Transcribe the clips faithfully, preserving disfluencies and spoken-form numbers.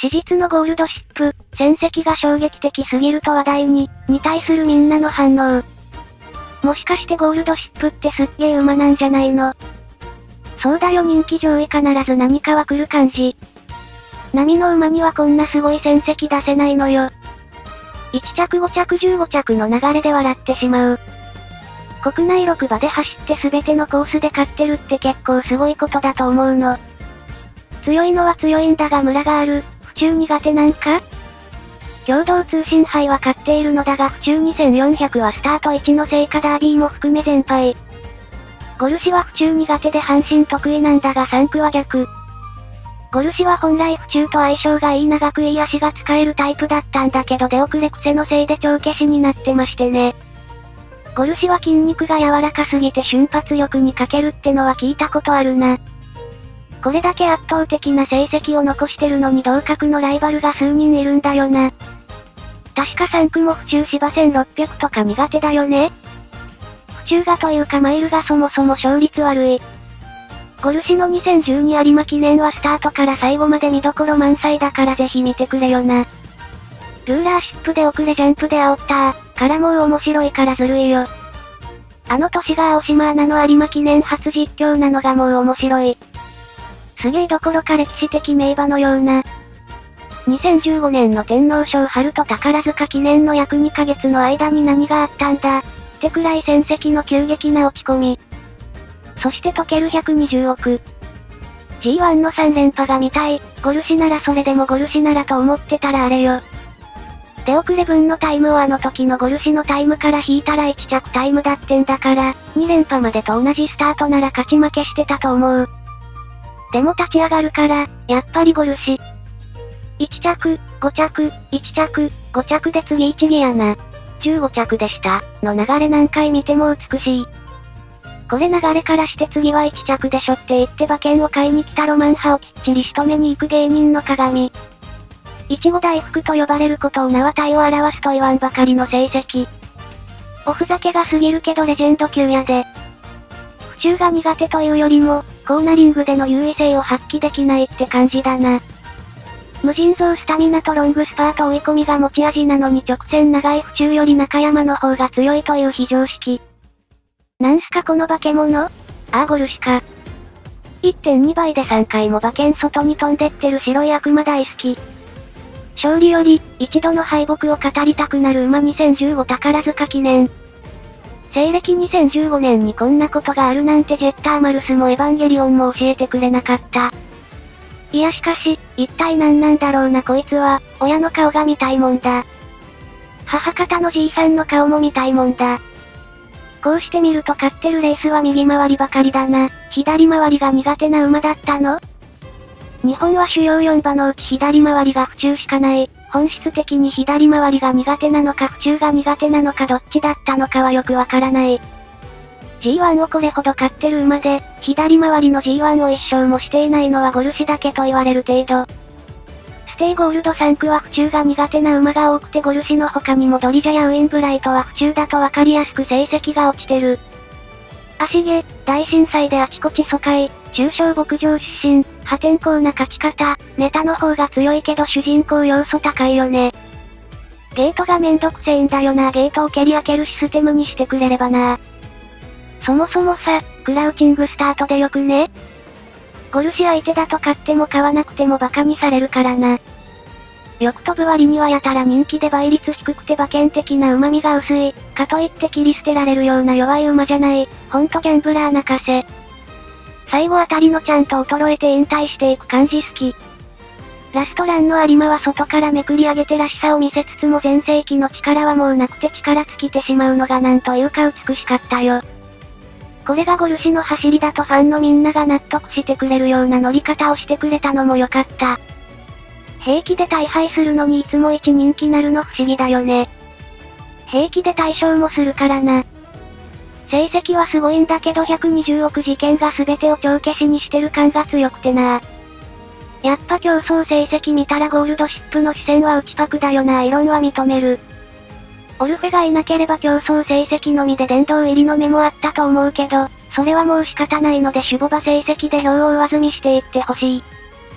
史実のゴールドシップ、戦績が衝撃的すぎると話題に、に対するみんなの反応。もしかしてゴールドシップってすっげー馬なんじゃないの？そうだよ、人気上位必ず何かは来る感じ。波の馬にはこんなすごい戦績出せないのよ。いち着ご着じゅうご着の流れで笑ってしまう。国内ろく馬で走って全てのコースで勝ってるって結構すごいことだと思うの。強いのは強いんだがムラがある。府中苦手なんか？共同通信杯は勝っているのだが府中にせんよんひゃくはスタートいちの聖火ダービーも含め全敗。ゴルシは府中苦手で阪神得意なんだがさん区は逆。ゴルシは本来府中と相性がいい長くいい足が使えるタイプだったんだけど出遅れ癖のせいで帳消しになってましてね。ゴルシは筋肉が柔らかすぎて瞬発力に欠けるってのは聞いたことあるな。これだけ圧倒的な成績を残してるのに同格のライバルが数人いるんだよな。確かさん区も府中芝せんろっぴゃくとか苦手だよね。府中がというかマイルがそもそも勝率悪い。ゴルシのにせんじゅうに有馬記念はスタートから最後まで見どころ満載だからぜひ見てくれよな。ルーラーシップで遅れジャンプで煽ったー、からもう面白いからずるいよ。あの年が青島アナの有馬記念初実況なのがもう面白い。すげえどころか歴史的名馬のような。にせんじゅうごねんの天皇賞春と宝塚記念の約にかげつの間に何があったんだってくらい戦績の急激な落ち込み。そして溶けるひゃくにじゅうおく。ジーワン のさん連覇が見たい。ゴルシならそれでもゴルシならと思ってたらあれよ。出遅れ分のタイムをあの時のゴルシのタイムから引いたらいち着タイムだってんだから、に連覇までと同じスタートなら勝ち負けしてたと思う。でも立ち上がるから、やっぱりゴルシ。いち着、ご着、いち着、ご着で次いちギアな。じゅうご着でした。の流れ何回見ても美しい。これ流れからして次はいち着でしょって言って馬券を買いに来たロマン派をきっちり仕留めに行く芸人の鏡。いちご大福と呼ばれることを名は体を表すと言わんばかりの成績。おふざけが過ぎるけどレジェンド級やで。府中が苦手というよりも、コーナリングでの優位性を発揮できないって感じだな。無尽蔵スタミナとロングスパート追い込みが持ち味なのに直線長い府中より中山の方が強いという非常識。なんすかこの化け物？ああゴルシか。いってんに 倍でさんかいも馬券外に飛んでってる白い悪魔大好き。勝利より、一度の敗北を語りたくなる馬にせんじゅうご宝塚記念。西暦にせんじゅうごねんにこんなことがあるなんてジェッターマルスもエヴァンゲリオンも教えてくれなかった。いやしかし、一体何なんだろうなこいつは、親の顔が見たいもんだ。母方のじいさんの顔も見たいもんだ。こうして見ると勝ってるレースは右回りばかりだな。左回りが苦手な馬だったの？日本は主要よん馬のうち左回りが府中しかない。本質的に左回りが苦手なのか府中が苦手なのかどっちだったのかはよくわからない。ジーワン をこれほど勝ってる馬で、左回りの ジーワン を一勝もしていないのはゴルシだけと言われる程度。ステイゴールドさん区は府中が苦手な馬が多くてゴルシの他にもドリジャやウィンブライトは府中だとわかりやすく成績が落ちてる。足毛、大震災であちこち疎開、中小牧場出身、破天荒な勝ち方、ネタの方が強いけど主人公要素高いよね。ゲートがめんどくせえんだよなゲートを蹴り開けるシステムにしてくれればな。そもそもさ、クラウチングスタートでよくね？ゴルシ相手だと買っても買わなくてもバカにされるからな。よく飛ぶ割にはやたら人気で倍率低くて馬券的な旨味が薄い、かといって切り捨てられるような弱い馬じゃない、ほんとギャンブラー泣かせ。最後あたりのちゃんと衰えて引退していく感じ好き。ラストランの有馬は外からめくり上げてらしさを見せつつも全盛期の力はもうなくて力尽きてしまうのがなんというか美しかったよ。これがゴルシの走りだとファンのみんなが納得してくれるような乗り方をしてくれたのも良かった。平気で大敗するのにいつも一人気なるの不思議だよね。平気で大勝もするからな。成績はすごいんだけどひゃくにじゅうおく事件が全てを帳消しにしてる感が強くてな。やっぱ競争成績見たらゴールドシップの視線は内パクだよな異論は認める。オルフェがいなければ競争成績のみで殿堂入りの目もあったと思うけど、それはもう仕方ないので守護馬成績で票を上積みしていってほしい。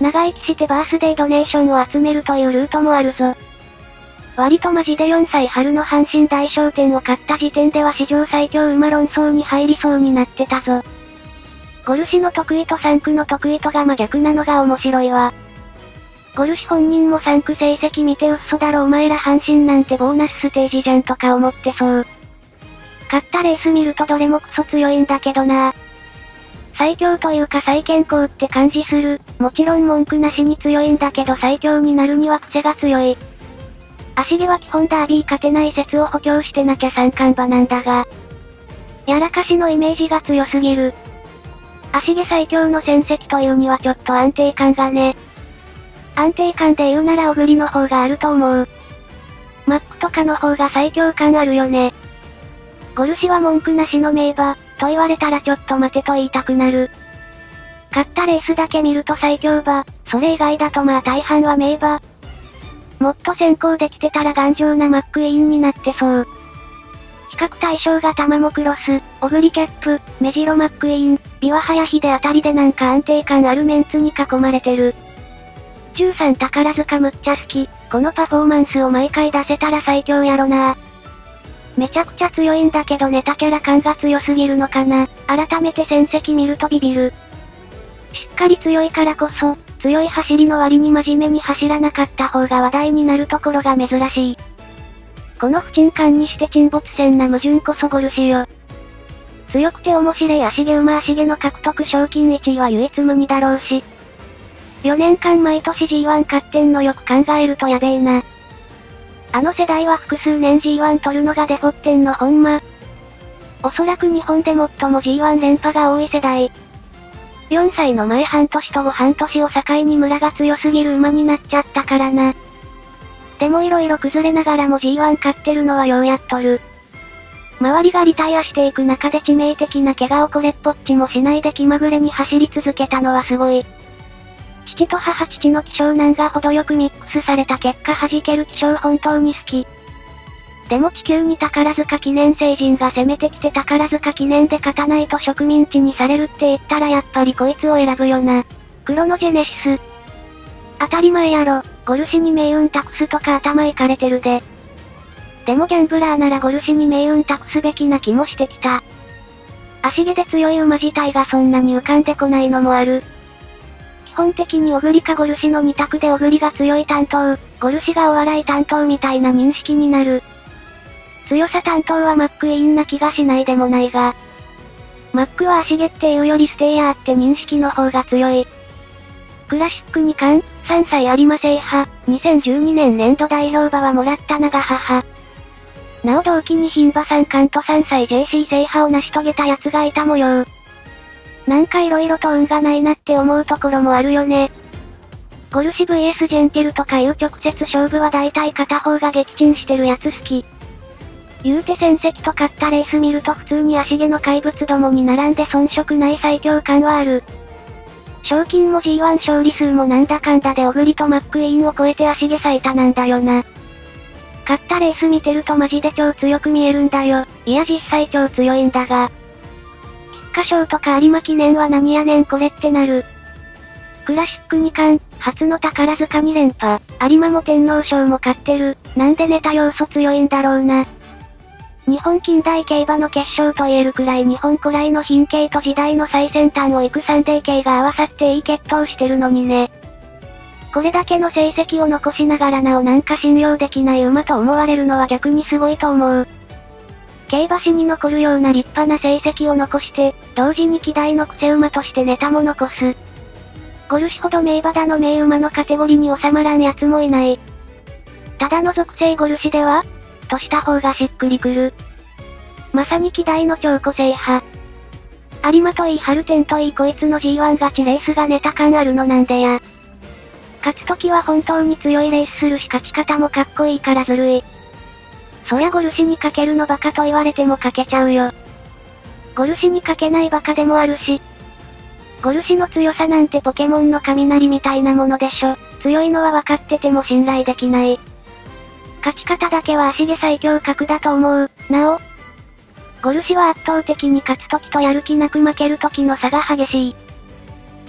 長生きしてバースデードネーションを集めるというルートもあるぞ。割とマジでよんさい春の阪神大賞典を勝った時点では史上最強馬論争に入りそうになってたぞ。ゴルシの得意とさん区の得意とが真逆なのが面白いわ。ゴルシ本人もさん区成績見て嘘だろお前ら阪神なんてボーナスステージじゃんとか思ってそう。勝ったレース見るとどれもクソ強いんだけどな。最強というか最健康って感じする。もちろん文句なしに強いんだけど最強になるには癖が強い。足毛は基本ダービー勝てない説を補強してなきゃ三冠馬なんだが。やらかしのイメージが強すぎる。足毛最強の戦績というにはちょっと安定感がね。安定感で言うなら小栗の方があると思う。マックとかの方が最強感あるよね。ゴルシは文句なしの名馬、と言われたらちょっと待てと言いたくなる。勝ったレースだけ見ると最強馬、それ以外だとまあ大半は名馬。もっと先行できてたら頑丈なマックイーンになってそう。比較対象がタマモクロス、オグリキャップ、メジロマックイーン、ビワハヤヒデあたりでなんか安定感あるメンツに囲まれてる。じゅうさん宝塚むっちゃ好き、このパフォーマンスを毎回出せたら最強やろな。めちゃくちゃ強いんだけどネタキャラ感が強すぎるのかな。改めて戦績見るとビビる。しっかり強いからこそ、強い走りの割に真面目に走らなかった方が話題になるところが珍しい。この不沈感にして沈没船な矛盾こそゴルシよ。強くて面白い足毛馬足毛の獲得賞金いちいは唯一無二だろうし。よねんかん毎年 ジーワン 勝ってんのよく考えるとやべえな。あの世代は複数年 ジーワン 取るのがデフォってんのほんま。おそらく日本で最も ジーワン 連覇が多い世代。よんさいの前半年と後半年を境に村が強すぎる馬になっちゃったからな。でも色々崩れながらも ジーワン 勝ってるのはようやっとる。周りがリタイアしていく中で致命的な怪我をこれっぽっちもしないで気まぐれに走り続けたのはすごい。父と母父の気性難が程よくミックスされた結果弾ける気性本当に好き。でも地球に宝塚記念成人が攻めてきて宝塚記念で勝たないと植民地にされるって言ったらやっぱりこいつを選ぶよな。クロノジェネシス。当たり前やろ、ゴルシに命運託すとか頭いかれてるで。でもギャンブラーならゴルシに命運託すべきな気もしてきた。足毛で強い馬自体がそんなに浮かんでこないのもある。基本的にオグリかゴルシのに択でオグリが強い担当、ゴルシがお笑い担当みたいな認識になる。強さ担当はマックイーンな気がしないでもないが。マックは足毛っていうよりステイヤーって認識の方が強い。クラシックに冠、さんさい有馬制覇、にせんじゅうにねん年度代表馬はもらった長母。なお同期に牝馬さん冠とさんさい ジェーシー 制覇を成し遂げた奴がいた模様。なんか色々と運がないなって思うところもあるよね。ゴルシ ブイエス ジェンティルとかいう直接勝負は大体片方が撃沈してるやつ好き。言うて戦績と勝ったレース見ると普通に足毛の怪物どもに並んで遜色ない最強感はある。賞金も ジーワン 勝利数もなんだかんだでオグリとマックイーンを超えて足毛最多なんだよな。勝ったレース見てるとマジで超強く見えるんだよ。いや実際超強いんだが。菊花賞とか有馬記念は何やねんこれってなる。クラシックに冠、初の宝塚に連覇、有馬も天皇賞も勝ってる。なんでネタ要素強いんだろうな。日本近代競馬の結晶と言えるくらい日本古来の品系と時代の最先端を行くサンデー系が合わさっていい血統してるのにね。これだけの成績を残しながらなおなんか信用できない馬と思われるのは逆にすごいと思う。競馬史に残るような立派な成績を残して、同時に希代の癖馬としてネタも残す。ゴルシほど名馬だの名馬のカテゴリーに収まらん奴もいない。ただの属性ゴルシではとした方がしっくりくる。まさに希代の超個性派。有馬といい春天といいこいつの ジーワン 勝ちレースがネタ感あるのなんでや。勝つときは本当に強いレースするし勝ち方もかっこいいからずるい。そりゃゴルシにかけるのバカと言われてもかけちゃうよ。ゴルシにかけないバカでもあるし。ゴルシの強さなんてポケモンの雷みたいなものでしょ。強いのは分かってても信頼できない。勝ち方だけは足毛最強格だと思う。なお、ゴルシは圧倒的に勝つときとやる気なく負けるときの差が激しい。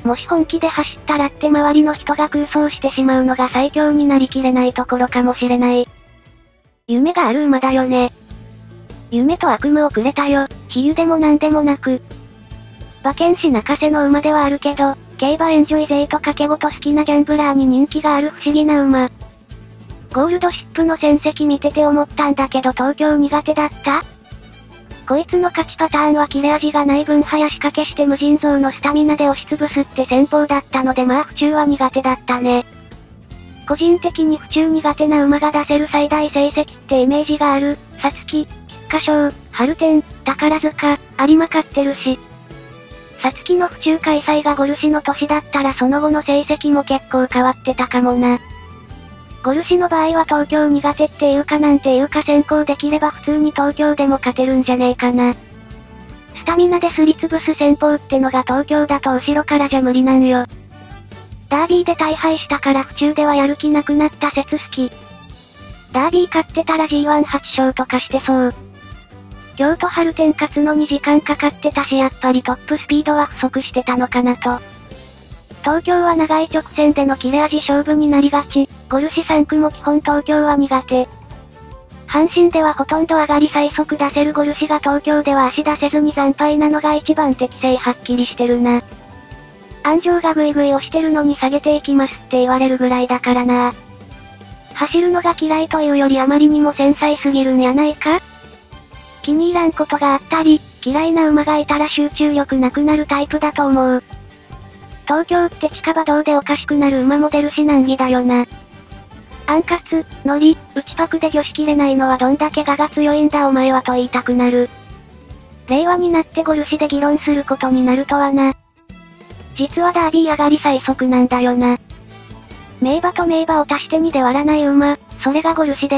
もし本気で走ったらって周りの人が空想してしまうのが最強になりきれないところかもしれない。夢がある馬だよね。夢と悪夢をくれたよ、比喩でもなんでもなく。馬券師泣かせの馬ではあるけど、競馬エンジョイ勢と掛け事好きなギャンブラーに人気がある不思議な馬。ゴールドシップの戦績見てて思ったんだけど東京苦手だった?こいつの勝ちパターンは切れ味がない分早仕掛けして無尽蔵のスタミナで押しつぶすって戦法だったのでまあ府中は苦手だったね。個人的に府中苦手な馬が出せる最大成績ってイメージがある。皐月、菊花賞、春天、宝塚、有馬勝ってるし。皐月の府中開催がゴルシの年だったらその後の成績も結構変わってたかもな。ゴルシの場合は東京苦手っていうかなんていうか先行できれば普通に東京でも勝てるんじゃねえかな。スタミナですりつぶす戦法ってのが東京だと後ろからじゃ無理なんよ。ダービーで大敗したから府中ではやる気なくなった説好き。ダービー勝ってたら ジーワンはち 勝とかしてそう。京都春天勝つのに時間かかってたしやっぱりトップスピードは不足してたのかなと。東京は長い直線での切れ味勝負になりがち。ゴルシさん区も基本東京は苦手。阪神ではほとんど上がり最速出せるゴルシが東京では足出せずに惨敗なのが一番適性はっきりしてるな。安城がグイグイ押してるのに下げていきますって言われるぐらいだからな。走るのが嫌いというよりあまりにも繊細すぎるんやないか?気に入らんことがあったり、嫌いな馬がいたら集中力なくなるタイプだと思う。東京って近場どうでおかしくなる馬も出るし難儀だよな。アンカツ、ノリ、内パクで魚しきれないのはどんだけ我が強いんだお前はと言いたくなる。令和になってゴルシで議論することになるとはな。実はダービー上がり最速なんだよな。名馬と名馬を足してにで割らない馬、それがゴルシです。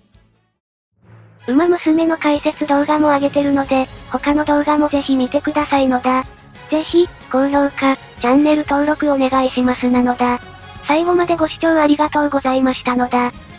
馬娘の解説動画も上げてるので、他の動画もぜひ見てくださいのだ。ぜひ、高評価、チャンネル登録お願いしますなのだ。最後までご視聴ありがとうございましたのだ。